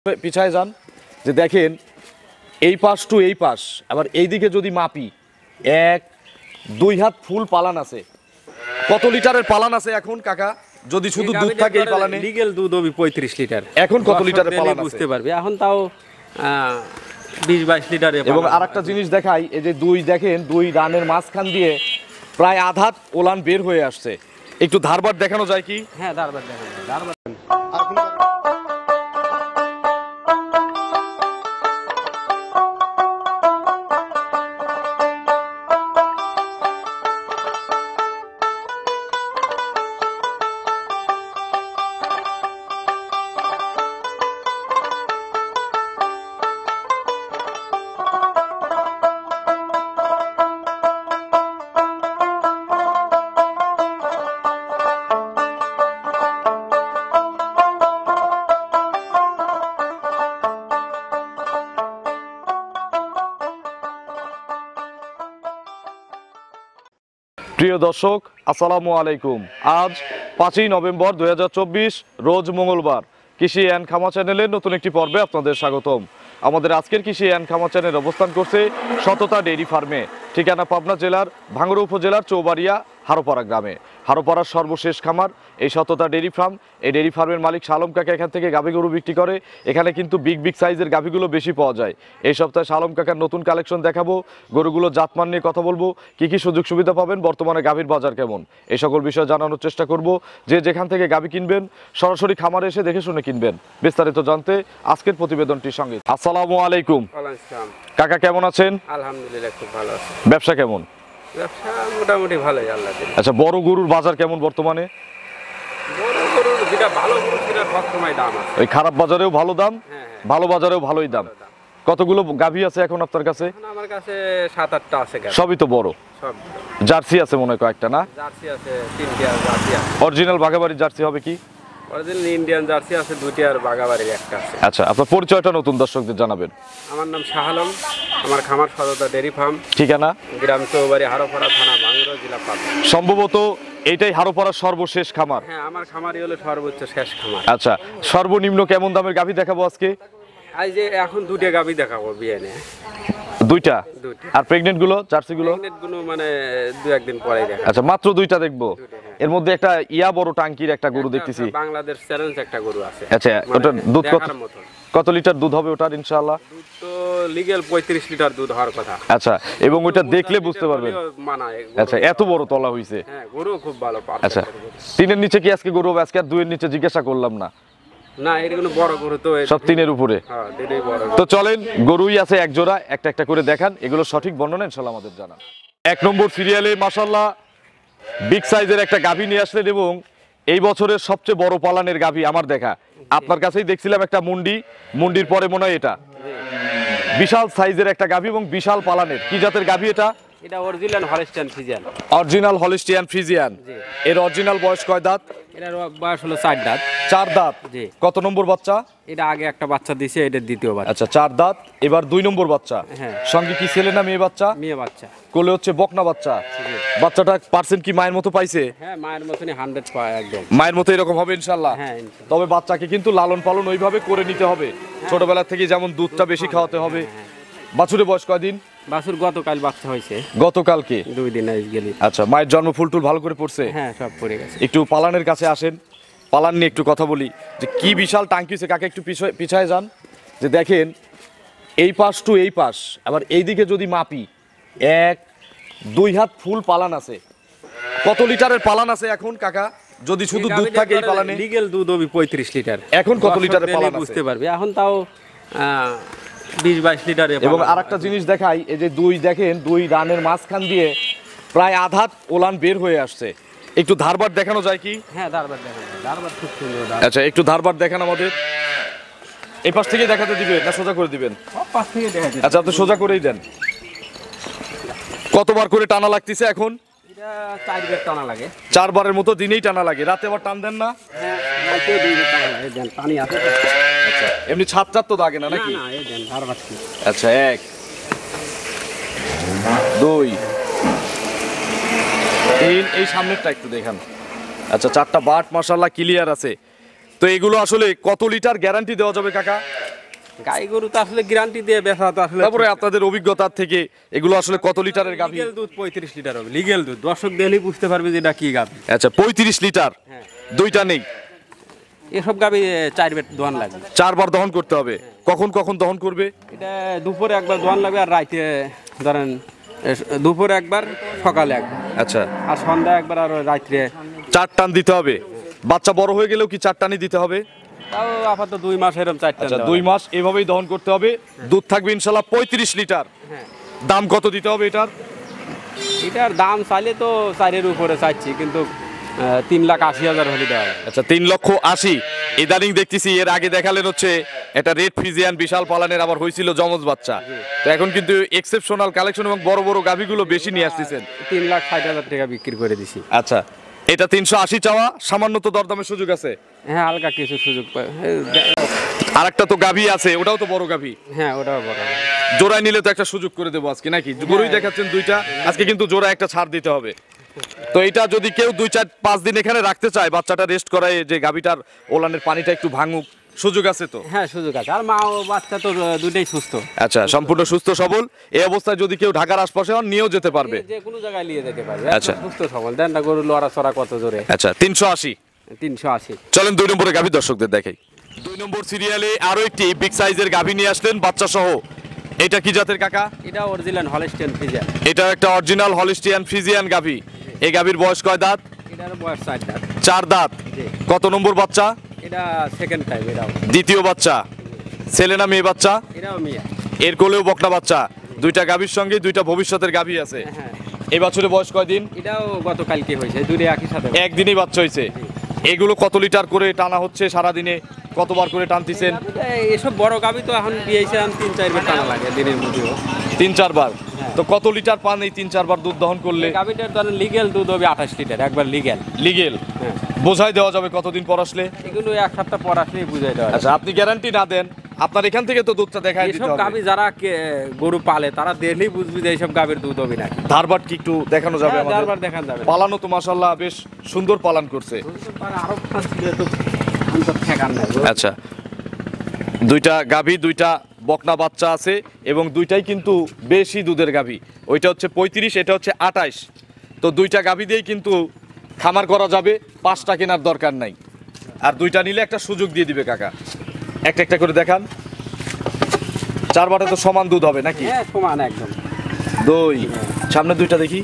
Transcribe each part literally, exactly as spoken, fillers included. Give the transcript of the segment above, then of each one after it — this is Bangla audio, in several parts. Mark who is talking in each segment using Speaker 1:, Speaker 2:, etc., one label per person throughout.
Speaker 1: পিছায় যান যে দেখেন এই পাশ টু এই পাশ আবার এইদিকে যদি মাপি এক দুই হাত ফুল পালান আছে। কত লিটারের পালান আছে এখন কাকা? যদি শুধু দুধ থাকে এই পালানে
Speaker 2: লিগ্যাল দুধ হবে পঁয়ত্রিশ লিটার।
Speaker 1: এখন কত লিটারের পালান আছে
Speaker 2: বুঝতে পারবে। এখন তাও বিশ বাইশ লিটার।
Speaker 1: এবং আরেকটা জিনিস দেখাই, এই যে দুই দেখেন দুই রানের মাঝখান দিয়ে প্রায় আধা ওলান বের হয়ে আসছে। একটু ধারবার দেখানো যায় কি?
Speaker 2: হ্যাঁ ধারবার দেখানো যায়। ধারবার
Speaker 1: প্রিয় দর্শক আসসালামু আলাইকুম। আজ পাঁচই নভেম্বর দুই হাজার চব্বিশ রোজ মঙ্গলবার। কৃষি অ্যান্ড খামার চ্যানেলের নতুন একটি পর্বে আপনাদের স্বাগতম। আমাদের আজকের কৃষি অ্যান্ড খামার চ্যানেল অবস্থান করছে সততা ডেইরি ফার্মে, ঠিকানা পাবনা জেলার ভাঙ্গুড়া উপজেলার চৌবাড়িয়া হারোপাড়া গ্রামে। হারোপাড়ার সর্বশেষ খামার এই সততা ডেইরি ফার্ম। এই ডেইরি ফার্মের মালিক শালম কাকা এখান থেকে গাভী গরু বিক্রি করে। এখানে কিন্তু বিগ বিগ সাইজের গাভীগুলো বেশি পাওয়া যায়। এই সপ্তাহে শালম কাকার নতুন কালেকশন দেখাবো, গরুগুলো জাতমান নিয়ে কথা বলবো, কি কি সুযোগ সুবিধা পাবেন, বর্তমানে গাভীর বাজার কেমন, এই সকল বিষয় জানানোর চেষ্টা করব। যে যেখান থেকে গাভী কিনবেন সরাসরি খামারে এসে দেখে শুনে কিনবেন। বিস্তারিত জানতে আজকের প্রতিবেদনটির সঙ্গে। আসসালামু আলাইকুম কাকা, কেমন আছেন?
Speaker 2: আলহামদুলিল্লাহ খুব ভালো আছি।
Speaker 1: ব্যবসা কেমন?
Speaker 2: ব্যবসা মোটামুটি ভালোই আল্লাহ দিলে।
Speaker 1: আচ্ছা, বড় গরুর বাজার কেমন বর্তমানে?
Speaker 2: বড় গরুর যেটা ভালো গরু সেটা সবসময় দাম আছে।
Speaker 1: ওই খারাপ বাজারেও ভালো দাম,
Speaker 2: হ্যাঁ, হ্যাঁ।
Speaker 1: ভালো বাজারেও ভালোই দাম। কতগুলো গাভী আছে এখন আপনার কাছে?
Speaker 2: এখন আমার কাছে সাত আটটা আছে গাভী।
Speaker 1: সবই তো বড়।
Speaker 2: সব
Speaker 1: জার্সি আছে মনে হয় কয়েকটা, না?
Speaker 2: জার্সি আছে তিনটি, আর জার্সি আছে।
Speaker 1: অরিজিনাল বাঘাবাড়ির জার্সি হবে কি?
Speaker 2: অরিজিনাল ইন্ডিয়ান জার্সি আছে দুইটি, আর বাগাবাড়ির একটা আছে।
Speaker 1: আচ্ছা, আপনার পরিচয়টা নতুন দর্শকদের জানাবেন।
Speaker 2: আমার নাম শাহ আলম, আমার খামার সততা ডেইরি ফার্ম,
Speaker 1: ঠিকানা
Speaker 2: গ্রাম চৌবাড়ি হারোপাড়া, থানা ভাঙ্গুড়া, জেলা পাবনা।
Speaker 1: সম্ভবত এইটাই হারোপাড়ার সর্বশেষ খামার।
Speaker 2: হ্যাঁ, আমার খামারই হলো সর্বোচ্চ শেষ খামার।
Speaker 1: আচ্ছা, সর্বনিম্ন কেমন দামের গাভী দেখাবো আজকে?
Speaker 2: আজ যে এখন দুটো গাভী দেখাবো বিয়ে নিয়ে।
Speaker 1: দুইটা?
Speaker 2: দুইটা।
Speaker 1: আর প্রেগনেন্ট গুলো, জার্সি গুলো?
Speaker 2: প্রেগনেন্ট গুলো মানে দু একদিন পরেই দেখা।
Speaker 1: আচ্ছা, মাত্র দুইটা দেখবো। এর মধ্যে একটা ইয়া বড় টাঙ্কির একটা গরু দেখতেছি।
Speaker 2: বাংলাদেশ চ্যালেঞ্জ একটা গরু আছে।
Speaker 1: আচ্ছা, ওটা দুধ কত
Speaker 2: মতো
Speaker 1: কত লিটার দুধ হবে ওটার ইনশাআল্লাহ?
Speaker 2: দুধ তো লিগ্যাল পঁয়ত্রিশ লিটার দুধ হওয়ার কথা।
Speaker 1: আচ্ছা, এবং ওটা দেখলে বুঝতে পারবেন।
Speaker 2: মানায়।
Speaker 1: আচ্ছা, এত বড় তলা হইছে।
Speaker 2: হ্যাঁ, গরু খুব ভালো।
Speaker 1: আচ্ছা, তিনের নিচে কি আজকে গরু হবে? আজকে আর দুইয়ের নিচে জিজ্ঞাসা করলাম না।
Speaker 2: না, এর কোনো বড় গরু তো
Speaker 1: সব তিনের উপরে।
Speaker 2: হ্যাঁ, এটাই বড়।
Speaker 1: তো চলেন, গরুই আছে এক জোড়া, একটা একটা করে দেখান, এগুলো সঠিক বর্ণনা ইনশাআল্লাহ আমাদের জানান। এক নম্বর সিরিয়ালে মাশাআল্লাহ বিগ সাইজের একটা গাভী নিয়ে আসলেন, এবং এই বছরের সবচেয়ে বড় পালানের গাভী আমার দেখা। আপনার কাছেই দেখছিলাম একটা মুন্ডি, মুন্ডির পরে মনে হয় এটা বিশাল সাইজের একটা গাভী এবং বিশাল পালানের। কি জাতের গাভী এটা?
Speaker 2: এটা original Holstein Friesian.
Speaker 1: Original Holstein Friesian. এর অরিজিনাল বয়স কয় দাঁত?
Speaker 2: এটার বয়স হলো চার দাঁত।
Speaker 1: চার দাঁত।
Speaker 2: জি।
Speaker 1: কত নম্বর বাচ্চা?
Speaker 2: এটা আগে একটা বাচ্চা দিয়েছে, এটা দ্বিতীয় বাচ্চা।
Speaker 1: আচ্ছা, চার দাঁত, এবার দুই নম্বর বাচ্চা।
Speaker 2: হ্যাঁ।
Speaker 1: সঙ্গে কি ছেলে না মেয়ে বাচ্চা?
Speaker 2: মেয়ে বাচ্চা।
Speaker 1: কোলে হচ্ছে বকনা বাচ্চা।
Speaker 2: জি।
Speaker 1: বাচ্চাটা পার্সেন্ট কি মায়ের মতো পাইছে?
Speaker 2: হ্যাঁ, মায়ের মতনই হান্ড্রেড পায় একদম।
Speaker 1: মায়ের মতো এরকম হবে ইনশাআল্লাহ।
Speaker 2: হ্যাঁ, ইনশাআল্লাহ।
Speaker 1: তবে বাচ্চাকে কিন্তু লালন পালন ওইভাবে করে নিতে হবে, ছোটবেলা থেকে যেমন দুধটা বেশি খাওয়াতে হবে। বাছুরের বয়স কয়দিন?
Speaker 2: বাছুর গতকাল বাচ্চা হয়েছে।
Speaker 1: গতকালকে?
Speaker 2: দুই দিন গেলি।
Speaker 1: আচ্ছা, মায়ের জন্ম ফুল টুল ভালো করে পড়ছে?
Speaker 2: হ্যাঁ, সব পড়ে গেছে।
Speaker 1: একটু পালানের কাছে আসেন, পালান নিয়ে একটু কথা বলি যে কি বিশাল টাঙ্কি হয়েছে। কাকে একটু পিছায় পিছায় যান যে দেখেন এই পাশ টু এই পাশ আবার এইদিকে যদি মাপি এক দুই হাত ফুল পালান আছে। কত লিটারের পালান আছে এখন কাকা? যদি শুধু দুধ থাকে এই পালানে
Speaker 2: লিগ্যাল দুধ হবে পঁয়ত্রিশ লিটার।
Speaker 1: এখন কত লিটারের পালান আছে
Speaker 2: বুঝতে পারবে। এখন তাও বিশ বাইশ লিটার।
Speaker 1: এবং আরেকটা জিনিস দেখাই, এই যে দুই দেখেন দুই রানের মাঝখান দিয়ে প্রায় আধা ওলান বের হয়ে আসছে। একটু ধারবার দেখানো যায় কি?
Speaker 2: হ্যাঁ, ধারবার দেখানো যায়। ধারবার খুব সুন্দর।
Speaker 1: আচ্ছা, একটু ধারবার দেখান আমাদের। এই পাশ থেকে দেখাতে দিবেন না সোজা করে দিবেন?
Speaker 2: সব পাশ থেকে দেখাতে।
Speaker 1: আচ্ছা, আপনি সোজা করেই দেন। কতবার করে টানা লাগতেছে এখন?
Speaker 2: এটা চারবার টানা লাগে।
Speaker 1: চারবারের মতো দিনেই টানা লাগে। রাতে আবার টান দেন না?
Speaker 2: হ্যাঁ, রাতে দুইবার টানা লাগে। দেন, পানি আছে।
Speaker 1: আচ্ছা, এমনি ছাপ ছাপ তো দাগে না নাকি?
Speaker 2: না, এই দেন ধারবার।
Speaker 1: আচ্ছা, এক দুই তিন, এই সামনেরটা একটু দেখান। আচ্ছা, চারটা বাট মাশাআল্লাহ ক্লিয়ার আছে। তো এগুলো আসলে কত লিটার গ্যারান্টি দেওয়া যাবে কাকা?
Speaker 2: গাই গরু তো আসলে গ্যারান্টি দিয়ে বেচা তো আসলে
Speaker 1: তারপরে আপনাদের অভিজ্ঞতার থেকে এগুলো আসলে কত লিটারের গাভী?
Speaker 2: লিগেল দুধ পঁয়ত্রিশ লিটার হবে, লিগেল দুধ। দর্শক দেখলেই বুঝতে পারবে যে এটা কি গাভী।
Speaker 1: আচ্ছা, পঁয়ত্রিশ লিটার।
Speaker 2: হ্যাঁ।
Speaker 1: দুইটা নেই,
Speaker 2: এসব গাভী চার বেট দোয়ান লাগবে।
Speaker 1: চারবার দহন করতে হবে। কখন কখন দহন করবে?
Speaker 2: এটা দুপুরে একবার দোয়ান লাগবে, আর রাইতে ধরেন এ- দুপুরে একবার, সকালে একবার,
Speaker 1: আচ্ছা,
Speaker 2: আর সন্ধ্যা একবার, আর রাত্রে।
Speaker 1: চার টান দিতে হবে। বাচ্চা বড় হয়ে গেলেও কি চার টানই দিতে হবে?
Speaker 2: তাও আপাতত দুই মাস এরকম চারটা।
Speaker 1: আচ্ছা, দুই মাস এভাবেই দহন করতে হবে। দুধ থাকবে ইনশাল্লাহ পঁয়ত্রিশ লিটার।
Speaker 2: হ্যাঁ।
Speaker 1: দাম কত দিতে হবে এটার?
Speaker 2: এটার দাম চাইলে তো চারের উপরে চাইছি, কিন্তু আহ, তিন লাখ আশি হাজার হলে দেওয়া হবে।
Speaker 1: আচ্ছা, তিন লক্ষ আশি। ইদানিং দেখতেছি, এর আগে দেখালেন হচ্ছে এটা রেড ফ্রিজিয়ান বিশাল পালানের, আবার হয়েছিল জমজ বাচ্চা। তো এখন কিন্তু এক্সেপশনাল কালেকশন এবং বড় বড় গাভীগুলো বেশি নিয়ে আসতেছেন।
Speaker 2: তিন লাখ ষাট হাজার টাকা বিক্রি করে দিছি।
Speaker 1: আচ্ছা, এটা তিনশো আশি চাওয়া, সামান্য তো দরদামের সুযোগ আছে।
Speaker 2: হ্যাঁ, হালকা কিছু সুযোগ পাই।
Speaker 1: আর একটা তো গাভী আছে, ওটাও তো বড় গাভী।
Speaker 2: হ্যাঁ, ওটাও বড়।
Speaker 1: জোড়ায় নিলে তো একটা সুযোগ করে দেবো আজকে, নাকি? গরুই দেখাচ্ছেন দুইটা, আজকে কিন্তু জোড়া একটা ছাড় দিতে হবে। তো এটা যদি কেউ দুই চার পাঁচ দিন এখানে রাখতে চায়, বাচ্চাটা রেস্ট করায়, যে গাভীটার ওলানের পানিটা একটু ভাঙুক, সুযোগ আছে তো?
Speaker 2: হ্যাঁ, সুযোগ আছে। আর মা ও বাচ্চা তো দুইটাই সুস্থ।
Speaker 1: আচ্ছা, সম্পূর্ণ সুস্থ সবল। এই অবস্থায় যদি কেউ ঢাকার আশপাশে হন, নিয়েও যেতে পারবে।
Speaker 2: যে কোনো জায়গায় নিয়ে যেতে পারবে।
Speaker 1: আচ্ছা।
Speaker 2: সুস্থ সবল। দেন না, গরু লড়া চড়া কত জোরে।
Speaker 1: আচ্ছা, তিনশো আশি।
Speaker 2: তিনশো আশি।
Speaker 1: চলেন দুই নম্বরে গাভী দর্শকদের দেখাই। দুই নম্বর সিরিয়ালে আরো একটি বিগ সাইজের গাভী নিয়ে আসলেন বাচ্চা সহ। এটা কি জাতের কাকা?
Speaker 2: এটা অরিজিনাল হলস্টেইন ফ্রিজিয়ান।
Speaker 1: এটা একটা অরিজিনাল হলিস্টিয়ান ফ্রিজিয়ান গাভী। এই গাভীর বয়স কয় দাঁত?
Speaker 2: এটার বয়স চার দাঁত।
Speaker 1: চার দাঁত।
Speaker 2: জি।
Speaker 1: কত নম্বর বাচ্চা?
Speaker 2: এটা সেকেন্ড টাইম। এটাও
Speaker 1: দ্বিতীয় বাচ্চা। ছেলে না মেয়ে বাচ্চা?
Speaker 2: এটাও মিয়া।
Speaker 1: এর কোলেও বকনা বাচ্চা। দুইটা গাভীর সঙ্গে দুইটা ভবিষ্যতের গাভী আছে।
Speaker 2: হ্যাঁ,
Speaker 1: এই বছরের বয়স কয় দিন?
Speaker 2: এটাও গতকালকে হয়েছে, দুইটা একই সাথে।
Speaker 1: একদিনই বাচ্চা হয়েছে। এগুলো কত লিটার করে টানা হচ্ছে সারাদিনে? কতবার করে টানতেছেন?
Speaker 2: এসব বড় গাভী তো এখন দিয়েছে, তিন চার বার টানা লাগে দিনের মধ্যেও।
Speaker 1: তিন চারবার। তো কত লিটার পান এই তিন চারবার দুধ দহন করলে?
Speaker 2: গাভীটার ধরেন লিগেল দুধ হবে আঠাশ লিটার, একবার লিগেল।
Speaker 1: লিগেল
Speaker 2: হ্যাঁ।
Speaker 1: বোঝাই দেওয়া যাবে কতদিন পর আসলে?
Speaker 2: এগুলো এক সপ্তাহ পর আসলেই বুঝাই দেওয়া যায়।
Speaker 1: আচ্ছা, আপনি গ্যারান্টি না দেন, আপনার এখান থেকে তো দুধটা দেখাই দিতে
Speaker 2: এসব
Speaker 1: হবে।
Speaker 2: গাভী যারা কে- গরু পালে, তারা দেখলেই বুঝবি যে এইসব গাভীর দুধ হবে নাকি।
Speaker 1: ধারবাট কি একটু দেখানো যাবে
Speaker 2: হ্যাঁ,
Speaker 1: আমাদের?
Speaker 2: চারবার দেখান যাবে।
Speaker 1: পালানো তো মাশাআল্লাহ বেশ সুন্দর পালান করছে।
Speaker 2: আরো পাঁচ দিলে তো আন্তর ঠেকান নাই।
Speaker 1: আচ্ছা, দুইটা গাভী, দুইটা বকনা বাচ্চা আছে এবং দুইটাই কিন্তু বেশি দুধের গাভী। ওইটা হচ্ছে পঁয়ত্রিশ, এটা হচ্ছে আটাইশ। তো দুইটা গাভী দিয়েই কিন্তু খামার করা যাবে, পাঁচটা কেনার দরকার নাই। আর দুইটা নিলে একটা সুযোগ দিয়ে দিবে কাকা। একটা একটা করে দেখান। চারবারে তো সমান দুধ হবে নাকি?
Speaker 2: হ্যাঁ, সমান একদম।
Speaker 1: দুই, সামনে দুইটা দেখি,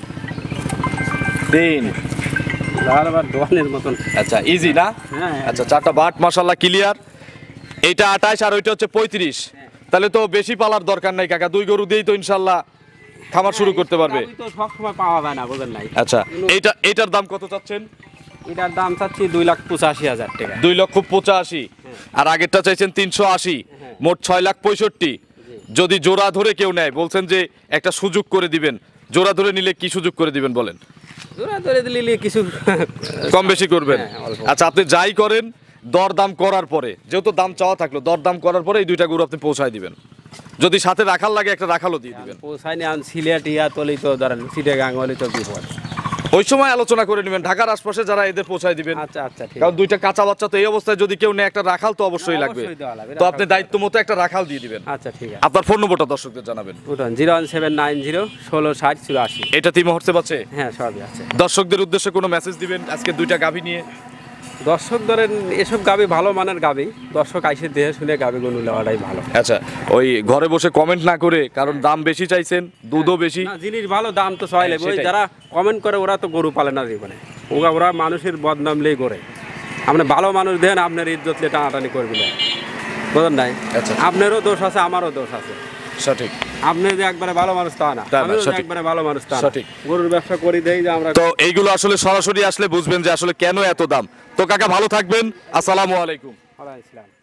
Speaker 1: তিন।
Speaker 2: বারবার দোয়ানের মতন।
Speaker 1: আচ্ছা, ইজি না?
Speaker 2: হ্যাঁ।
Speaker 1: আচ্ছা, চারটা বাট মাশাআল্লাহ ক্লিয়ার। এইটা আটাইশ আর ওইটা হচ্ছে পঁয়ত্রিশ। তাহলে তো বেশি পালার দরকার নাই কাকা, দুই গরু দিয়েই তো ইনশাল্লাহ খামার শুরু করতে পারবে।
Speaker 2: গাভী তো সবসময় পাওয়া যায় না, বোঝেন নাই।
Speaker 1: আচ্ছা, এইটা এইটার দাম কত চাচ্ছেন?
Speaker 2: এটার দাম চাচ্ছি দুই লাখ পঁচাশি হাজার টাকা।
Speaker 1: দুই লক্ষ পঁচাশি। আর আগেরটা চাইছেন তিনশো আশি, মোট ছয় লাখ পঁয়ষট্টি। যদি জোড়া ধরে কেউ নেয়, বলছেন যে একটা সুযোগ করে দিবেন, জোড়া ধরে নিলে কি সুযোগ করে দিবেন বলেন?
Speaker 2: জোড়া ধরে দিলে কিছু
Speaker 1: কম বেশি করবেন?
Speaker 2: হ্যাঁ, অল্প।
Speaker 1: আচ্ছা, আপনি যাই করেন দরদাম করার পরে, যেহেতু দাম চাওয়া থাকলো, দরদাম করার পরে এই দুইটা গরু আপনি পৌঁছায় দিবেন। যদি সাথে রাখাল লাগে, একটা রাখালও দিয়ে দিবেন।
Speaker 2: পৌঁছায়নি, আন সিলেট ইয়া তলি তো ধরেন চিটাগাং হলে তো বিপদ।
Speaker 1: ওই সময় আলোচনা করে নেবেন, ঢাকার আশপাশে যারা এদের পৌঁছায় দিবেন।
Speaker 2: আচ্ছা আচ্ছা, ঠিক
Speaker 1: কারণ
Speaker 2: আছে।
Speaker 1: দুইটা কাঁচা বাচ্চা তো এই অবস্থায় যদি কেউ নেয়, একটা রাখাল তো অবশ্যই লাগবে।
Speaker 2: অবশ্যই দেওয়া লাগবে,
Speaker 1: তো
Speaker 2: রাখাল
Speaker 1: আপনি দায়িত্ব মতো একটা রাখাল দিয়ে দিবেন।
Speaker 2: আচ্ছা, ঠিক আছে।
Speaker 1: আপনার ফোন নম্বরটা দর্শকদের জানাবেন।
Speaker 2: উঠুন zero one seven nine zero ষোলো ষাট চুরাশি।
Speaker 1: এটা তিন মুহূর্তে পাচ্ছে।
Speaker 2: হ্যাঁ, সবই আছে।
Speaker 1: দর্শকদের উদ্দেশ্যে কোনো মেসেজ দিবেন আজকে দুইটা গাভী নিয়ে?
Speaker 2: দর্শক ধরেন এসব গাভী ভালো মানের গাভী, দর্শক আইসে দেখে শুনে গাভী গরু নেওয়াটাই ভালো।
Speaker 1: আচ্ছা, ওই ঘরে বসে কমেন্ট না করে, কারণ দাম বেশি চাইছেন, দুধও বেশি।
Speaker 2: না, জিনিস ভালো, দাম তো চাইলে
Speaker 1: হ্যাঁ,
Speaker 2: ওই
Speaker 1: সেটাই।
Speaker 2: যারা কমেন্ট করে ওরা তো গরু পালে না জীবনে। ওরা ওরা মানুষের বদনাম লেই করে। আপনি ভালো মানুষ দেন, আপনার ইজ্জত লে টানাটানি করবি না, বুঝলেন নাই?
Speaker 1: আচ্ছা।
Speaker 2: আপনারও দোষ আছে, আমারও দোষ আছে।
Speaker 1: সঠিক।
Speaker 2: আপনি যে একবারে ভালো মানুষ তা না,
Speaker 1: তা না,
Speaker 2: আমিও যে
Speaker 1: সঠিক।
Speaker 2: একবারে ভালো মানুষ তা না।
Speaker 1: সঠিক।
Speaker 2: গরুর ব্যবসা করি দেই যে আমরা।
Speaker 1: তো এইগুলো আসলে সরাসরি আসলে বুঝবেন যে আসলে কেন এত দাম। তো কাকা ভালো থাকবেন, আসসালামু আলাইকুম।
Speaker 2: ওয়ালাইকুম আসসালাম।